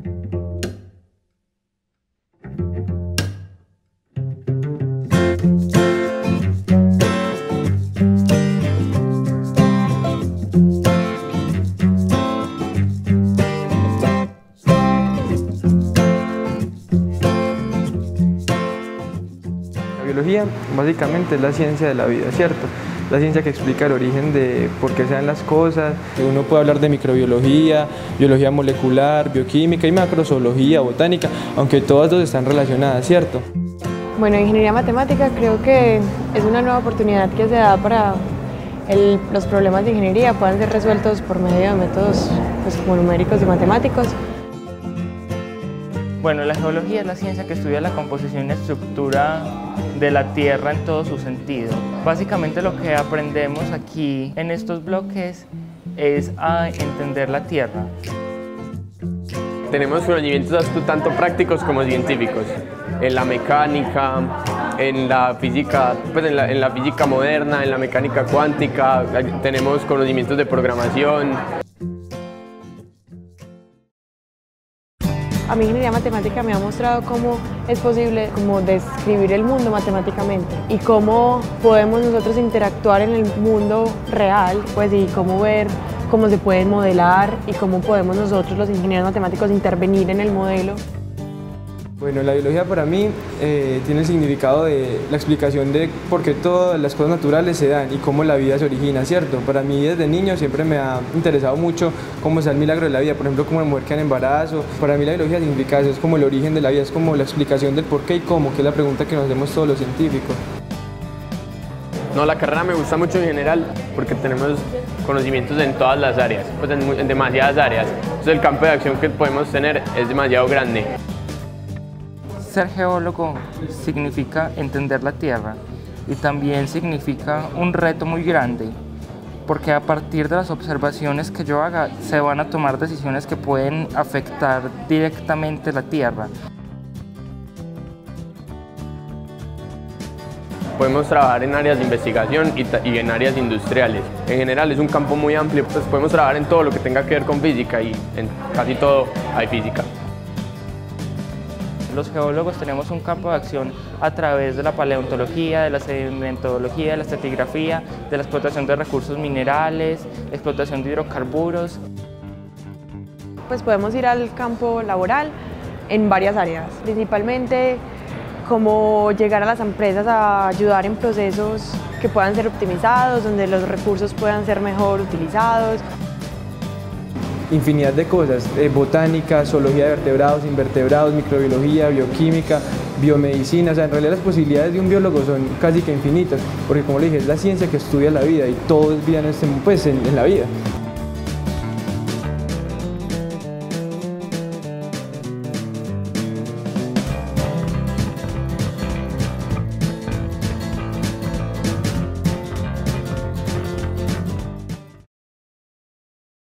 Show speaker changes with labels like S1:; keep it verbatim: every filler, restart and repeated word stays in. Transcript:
S1: La biología básicamente es la ciencia de la vida, ¿cierto? La ciencia que explica el origen de por qué se dan las cosas. Uno puede hablar de microbiología, biología molecular, bioquímica y macrozoología, botánica, aunque todas dos están relacionadas, ¿cierto?
S2: Bueno, ingeniería matemática creo que es una nueva oportunidad que se da para el, los problemas de ingeniería puedan ser resueltos por medio de métodos pues, como numéricos y matemáticos.
S3: Bueno, la geología es la ciencia que estudia la composición y estructura de la Tierra en todo su sentido. Básicamente lo que aprendemos aquí en estos bloques es a entender la Tierra.
S4: Tenemos conocimientos tanto prácticos como científicos, en la mecánica, en la física, pues en la, en la física moderna, en la mecánica cuántica, tenemos conocimientos de programación.
S2: A mí ingeniería matemática me ha mostrado cómo es posible como describir el mundo matemáticamente y cómo podemos nosotros interactuar en el mundo real, pues, y cómo ver cómo se puede modelar y cómo podemos nosotros los ingenieros matemáticos intervenir en el modelo.
S1: Bueno, la biología para mí eh, tiene el significado de la explicación de por qué todas las cosas naturales se dan y cómo la vida se origina, ¿cierto? Para mí desde niño siempre me ha interesado mucho cómo se da el milagro de la vida, por ejemplo, cómo una mujer queda en embarazo. Para mí la biología significa eso, es como el origen de la vida, es como la explicación del por qué y cómo, que es la pregunta que nos hacemos todos los científicos.
S4: No, la carrera me gusta mucho en general porque tenemos conocimientos en todas las áreas, pues en, en demasiadas áreas. Entonces el campo de acción que podemos tener es demasiado grande.
S3: Ser geólogo significa entender la Tierra y también significa un reto muy grande, porque a partir de las observaciones que yo haga se van a tomar decisiones que pueden afectar directamente la Tierra.
S4: Podemos trabajar en áreas de investigación y, y en áreas industriales. En general es un campo muy amplio, pues podemos trabajar en todo lo que tenga que ver con física y en casi todo hay física.
S3: Los geólogos tenemos un campo de acción a través de la paleontología, de la sedimentología, de la estratigrafía, de la explotación de recursos minerales, explotación de hidrocarburos.
S2: Pues podemos ir al campo laboral en varias áreas, principalmente como llegar a las empresas a ayudar en procesos que puedan ser optimizados, donde los recursos puedan ser mejor utilizados.
S1: Infinidad de cosas, eh, botánica, zoología de vertebrados, invertebrados, microbiología, bioquímica, biomedicina. O sea, en realidad las posibilidades de un biólogo son casi que infinitas, porque como le dije, es la ciencia que estudia la vida y todo es vida en, este, pues, en, en la vida.